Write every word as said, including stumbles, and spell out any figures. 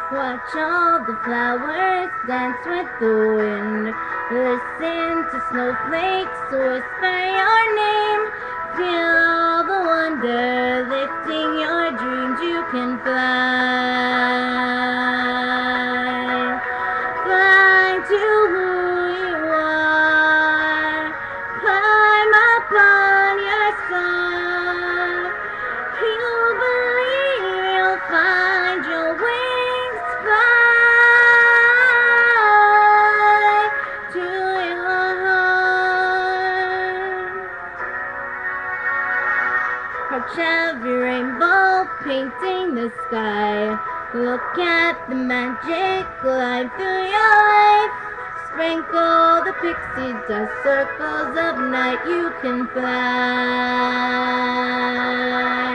Watch all the flowers dance with the wind. Listen to snowflakes whisper your name. Feel all the wonder lifting your dreams. You can fly. Fly to who you are. Climb up on your star. You'll believe you'll find your wings. Fly to your heart. Watch every rainbow painting the sky. Look at the magic glide through your life. Sprinkle the pixie dust circles of night. You can fly.